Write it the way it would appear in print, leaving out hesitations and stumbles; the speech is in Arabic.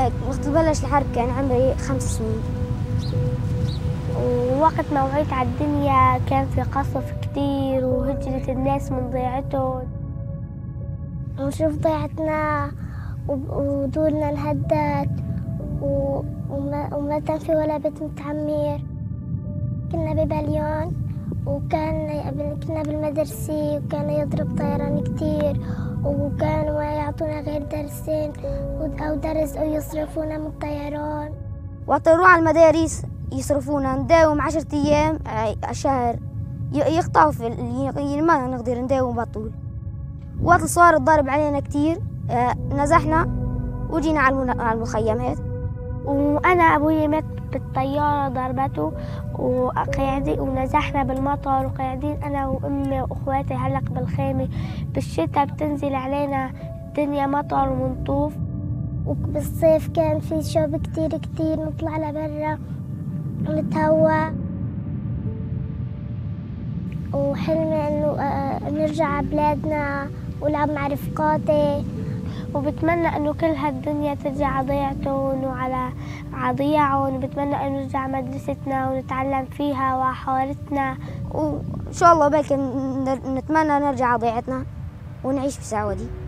وقت بلش الحرب كان عمري 5 سنين. ووقت ما وعيت على الدنيا كان في قصف كتير وهجرت الناس من ضيعتهم، ونشوف ضيعتنا ودورنا انهدت وما كان في ولا بيت متعمر. كنا ببليون كنا بالمدرسة وكان يضرب طيران كتير، وكانوا ما يعطونا غير درسين أو درس أو يصرفونا من الطيران. وقت نروح على المدارس يصرفونا، نداوم 10 أيام شهر يقطعوا ما نقدر نداوم بطول. وقت صار الضرب علينا كتير نزحنا وجينا على المخيمات. وأنا أبوي مات بالطيارة ضربته وقاعدين ونزحنا بالمطر وقاعدين أنا وأمي وأخواتي هلق بالخيمة. بالشتاء بتنزل علينا الدنيا مطر ومنطوف. وبالصيف كان في شوب كتير نطلع لبرا ونتهوى. وحلمي إنه نرجع على بلادنا ولعب مع رفقاتي. وبتمنى إنه كل هالدنيا ترجع على ضيعتهم وعلى ضياعهم. بتمنى إنه نرجع مدرستنا ونتعلم فيها وحارتنا، وإن شاء الله بلكي نتمنى نرجع على ضيعتنا ونعيش بسعادة.